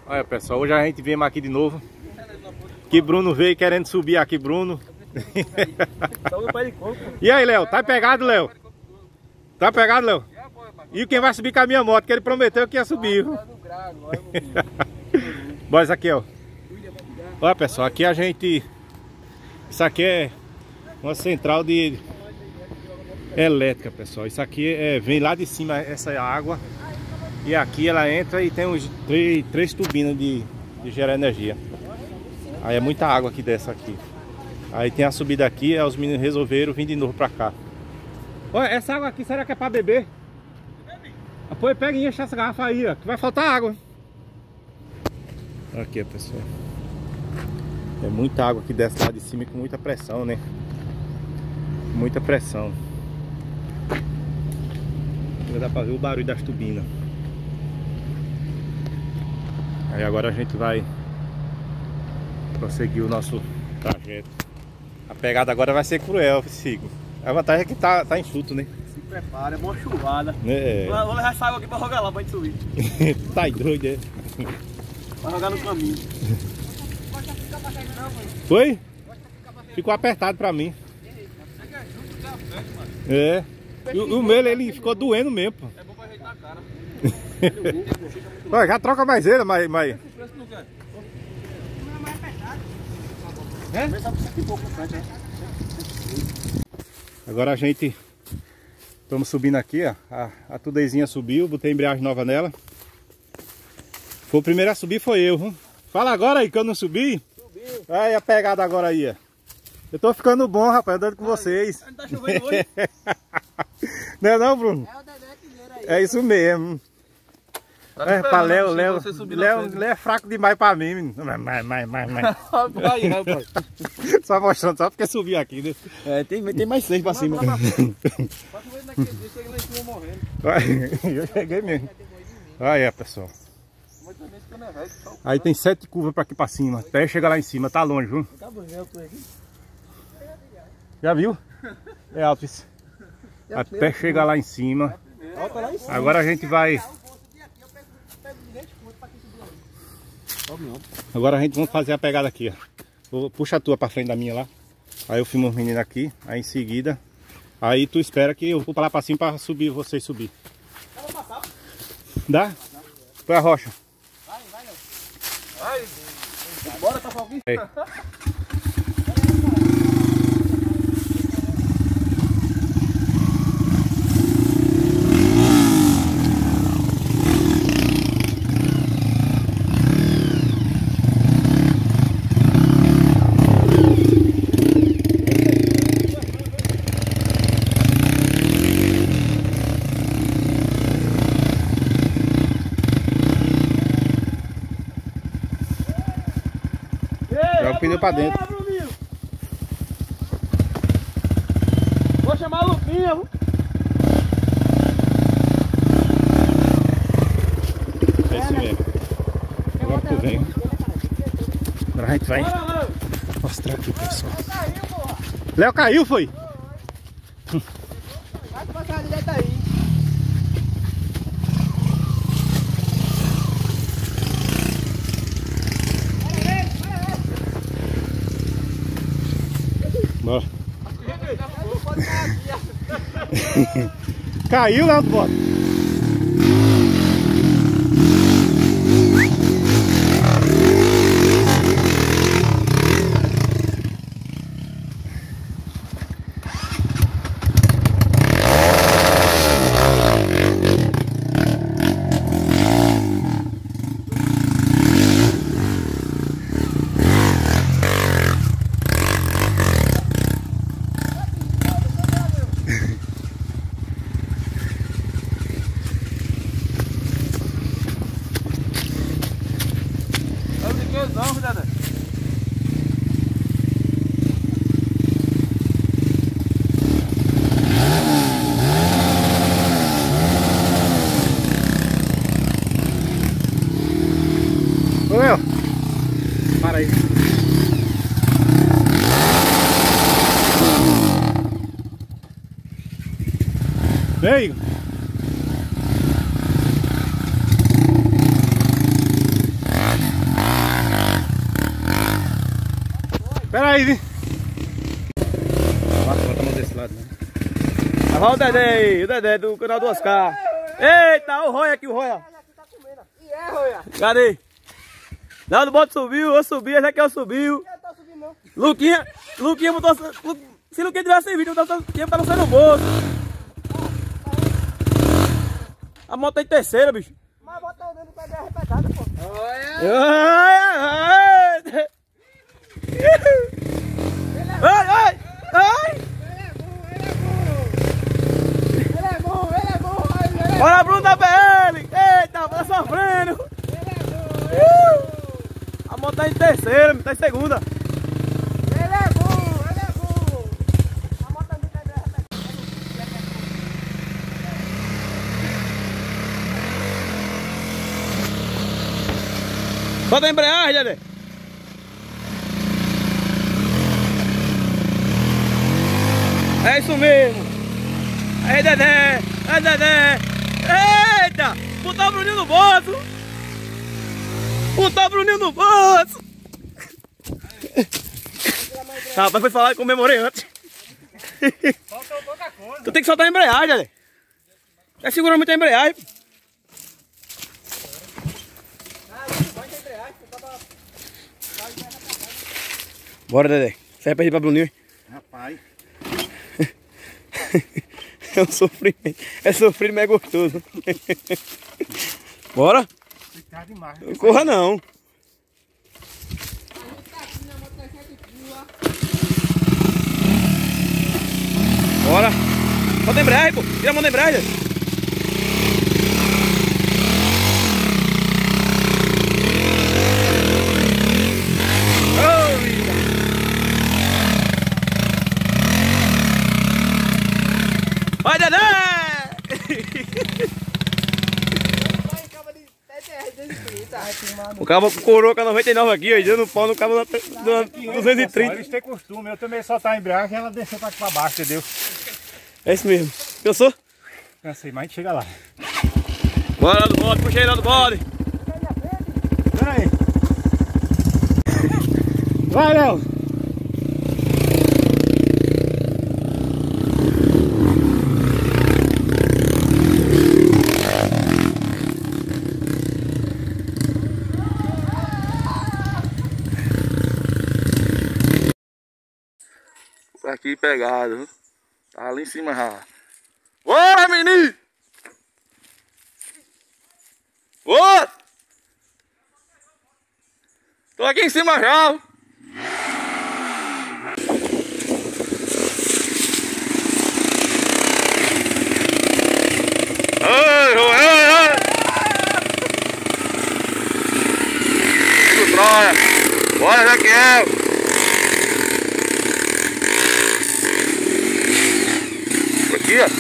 Olha pessoal, hoje a gente veio aqui de novo. Que Bruno veio querendo subir aqui, Bruno. E aí, Léo? Tá pegado, Léo? Tá pegado, Léo? E quem vai subir com a minha moto, que ele prometeu que ia subir. Bom, isso aqui, ó. Olha pessoal, aqui a gente... Isso aqui é uma central de elétrica, pessoal. Isso aqui vem lá de cima essa água. E aqui ela entra e tem uns três turbinas de gerar energia. Aí é muita água que desce aqui. Aí tem a subida aqui, aí os meninos resolveram vir de novo pra cá. Olha, essa água aqui será que é pra beber? Depois pega e enche essa garrafa aí, ó, que vai faltar água. Aqui, pessoal. É muita água que desce lá de cima e com muita pressão, né? Muita pressão. Dá pra ver o barulho das turbinas. Aí agora a gente vai prosseguir o nosso trajeto. A pegada agora vai ser cruel, Sigo. A vantagem é que tá enxuto, né? Se prepara, é uma chuvada. É. Vou levar essa água aqui pra jogar lá pra gente subir. Tá doido, é? Vai jogar no caminho. Foi? Ficou apertado pra mim. É. E o meu, ele ficou doendo mesmo, pô. É bom pra ajeitar a cara. Olha, já troca mais ele, mas... Agora a gente... Estamos subindo aqui, ó. A Tudezinha subiu, botei embreagem nova nela. Foi o primeiro a subir, foi eu, viu? Fala agora aí que eu não subi. Subiu. Aí a pegada agora aí, ó. Eu tô ficando bom, rapaz, andando com vocês. Não tá chovendo hoje? Não é não, Bruno? É o Dedé primeiro aí. É isso mesmo. É, pra Léo é fraco demais pra mim, menino. Só mostrando, só porque subiu aqui, né? É, tem mais 6 pra cima. Eu cheguei mesmo. Aí, pessoal. Aí tem 7 curvas pra aqui pra cima. Até chegar lá em cima, tá longe, viu? Já viu? É alto isso. Até chegar lá em cima. Agora a gente vai... Agora a gente vai fazer a pegada aqui, ó. Puxa a tua pra frente da minha lá. Aí eu filmo os meninos aqui. Aí em seguida, aí tu espera que eu vou pra lá pra cima pra subir, vocês subir. Dá? Foi a rocha. Vai. Bora, tá falando aqui? Joga o pneu pra dentro. Vou chamar a Luquinha, viu? É isso mesmo. Agora tu vem. Agora a gente vai mostrar aqui, pessoal. Léo caiu, foi? Vai passar direto aí. Bora. Caiu, Léo, bota. Ô, Léo, para aí. Vem. Espera aí, viu? Bota desse lado, né? Olha o Dedé aí, o Dedé do canal do Oscar. Eita, o Roya aqui, o Roya. E é, Roya? Cadê? Não, do bote subiu, eu subi, esse aqui eu subiu. Eu tô subindo não. Luquinha botou... Se Luquinha tivesse vídeo, tinha botar você no bolso. A moto tá em terceira, bicho. Mas bota o dedo pra dar arrepetada, pô. Ai! Ele é bom, Roya. Bora, Bruno da BL! Eita, tá sofrendo! A moto tá em terceira, tá em segunda. Ele é bom. A moto também tá arrepetada. Bota a embreagem, Dedé. É isso mesmo. Aí, Dedé. É, Dedé. Eita! Botou o Bruninho no bolso. Rapaz, foi falar que comemorei antes. Faltou pouca coisa. Tu tem que soltar a embreagem, Dedé. Tá segurando muito a embreagem. Bora, Dedé. Sai pra ir pra Bruninho. Rapaz. É um sofrimento. É sofrido, mas é gostoso. Bora? Tá demais. Não corra não. Bora. Bota a embreagem, pô. Tira a mão da embreagem. Vai, Dedé! O cabo corou com a 99 aqui, ó, dando pau no cabo da 230. Eles têm costume, eu também soltar a embreagem e ela desceu pra aqui pra baixo, entendeu? É isso mesmo. Cansou? Cansei, mas a gente chega lá. Bora lá do bode, puxa aí lá do bode. Pera aí. Vai, Léo. Aqui pegado, tá ali em cima já. Bora, menino! Bora! Tô aqui em cima já. Ei! Fico Troia! Bora, Jaquiel! Aqui, ó.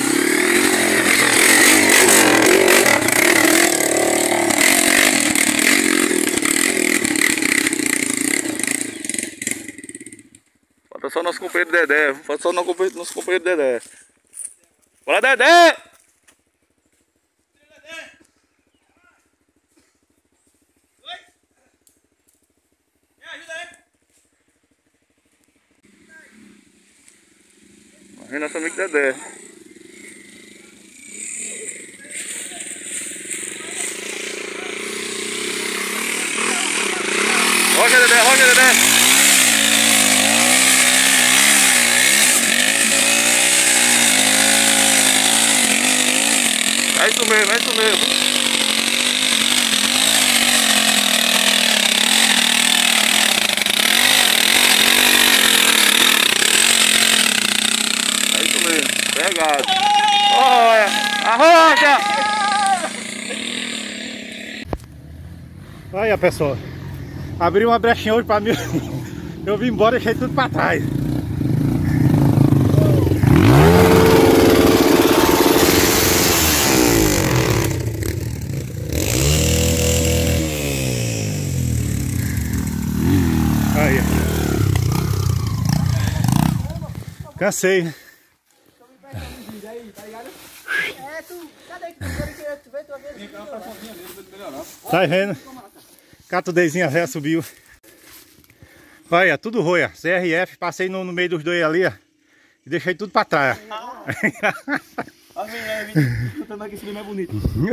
Falta só nosso companheiro Dedé. Falta só nosso companheiro Dedé. Bora, Dedé! Aí nosso amigo Dedé. Rocha, Dedé, rocha, Dedé. É isso mesmo, é isso mesmo. É isso mesmo, pegado. Olha, a rocha! Olha, pessoal. Abriu uma brechinha hoje pra mim. Eu vim embora e deixei tudo pra trás. Aí. Cansei. Tá vendo? Catudezinha velha subiu. Olha, tudo roia. CRF, passei no meio dos dois ali, ó. E deixei tudo pra trás. Disputando aqui, esse é bonito.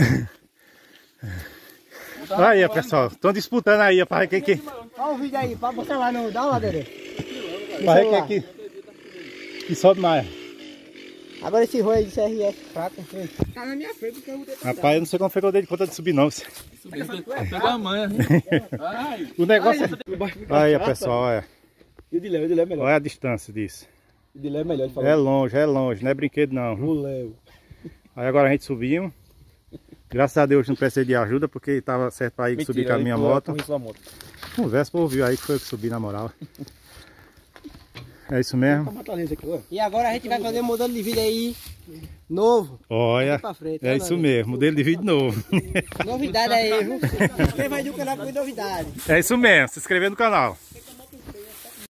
Aí, pessoal, estão disputando aí, ó, pra ver quem que... Olha o vídeo aí, pra botar lá no... Dá uma ladeira. Pra ver quem que sobe mais. Agora esse roi aí de CRF fraco. Tá na minha frente porque eu mudei pra Rapaz, eu não sei como foi que eu dei de conta de subir não. Pega a manha. O negócio... Aí, pessoal, olha. E o de Léo é melhor. Olha a distância disso. O de Léo é melhor. Ele falou. É longe, não é brinquedo não. O Léo. Aí agora a gente subimos. Graças a Deus não precisei de ajuda, porque estava certo para ir subir com a minha moto. Conversa para ouvir aí que foi eu que subi na moral. É isso mesmo. E agora a gente vai fazer um modelo de vídeo aí novo. Olha, Frente, é isso mesmo, modelo de vídeo novo. Novidade aí, viu? Quem vai do canal com novidade. É isso mesmo, se inscrever no canal.